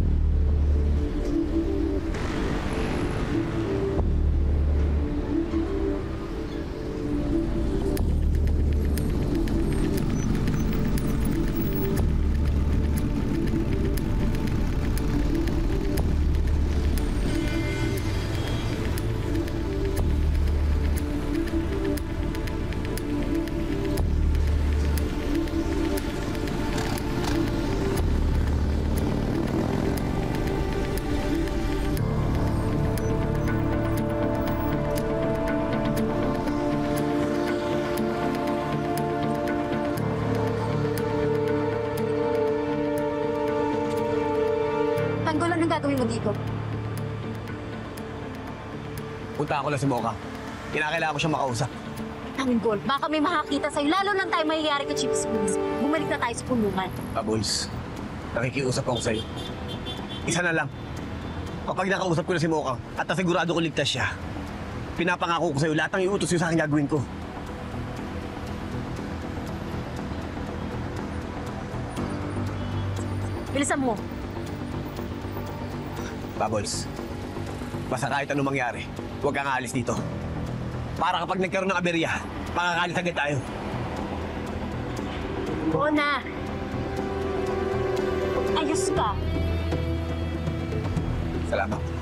Tanggol, anong gagawin mo dito? Punta ako lang si Mocha. Kinakailangan ko siyang makausap. Tanggol, baka may makakita sa'yo. Lalo lang tayo mayayari kay Chief Spoons. Bumalik na tayo sa pulungan. Bubbles, nakikiusap ako sa'yo. Isa na lang. Kapag nakausap ko na si Mocha at nasigurado ko ligtas siya, pinapangako ko sa'yo lahat ng iutos yun sa akin gagawin ko. Bilisan mo. Bubbles, basta kahit anong mangyari, huwag kang aalis dito. Para kapag nagkaroon ng aberya, makakalis agad tayo. Oo na. Ayos ka. Salamat.